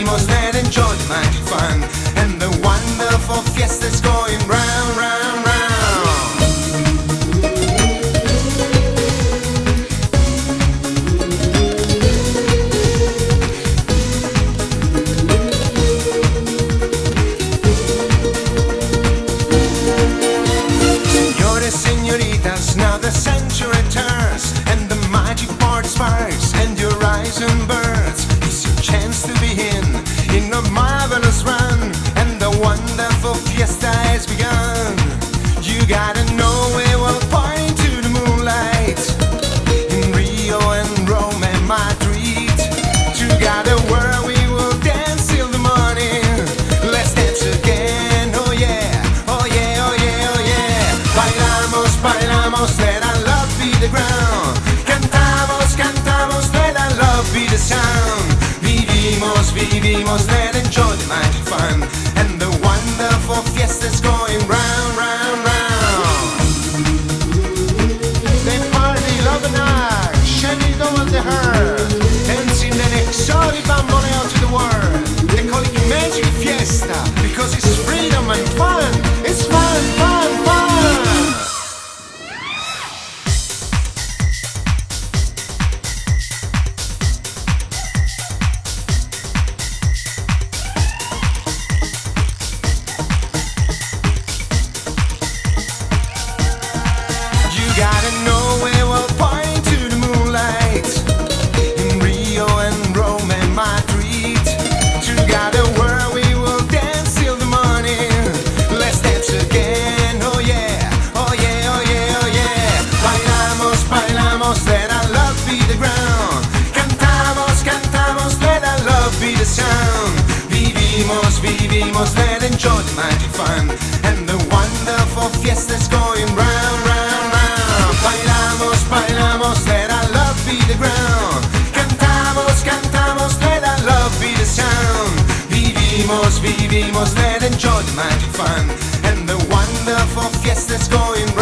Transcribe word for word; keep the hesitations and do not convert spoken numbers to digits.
vivimos, let enjoy the magic fun and the wonderful fiesta's going round, round, round. Senores, senoritas, now the century turns and the magic part sparks and your horizon burns. It's your chance to be in, in a marvelous run, and the wonderful fiesta has begun. You gotta know we will point to the moonlight in Rio and Rome and Madrid. Together where we will dance till the morning. Let's dance again, oh yeah, oh yeah, oh yeah, oh yeah. Bailamos, bailamos, let our love be the ground. Cantamos, cantamos, let our love be the sound. Vivimos, vivimos, let enjoy the magic fun and the wonderful fiesta's going round, round, round. They party, love the night, shining over the earth, dancing the exotic bamboleo to the world. They call it magic fiesta because it's freedom and fun. It's fun, fun, fun. Gotta know we will point to the moonlight in Rio and Rome and Madrid. Together where we will dance till the morning. Let's dance again, oh yeah, oh yeah, oh yeah, oh yeah. Bailamos, bailamos, let our love be the ground. Cantamos, cantamos, let our love be the sound. Vivimos, vivimos, let enjoy the magic fun and the wonderful fiesta's going round, round, round. Bailamos, bailamos, let our love be the ground. Cantamos, cantamos, let our love be the sound. Vivimos, vivimos, let enjoy the magic fun and the wonderful fiesta's going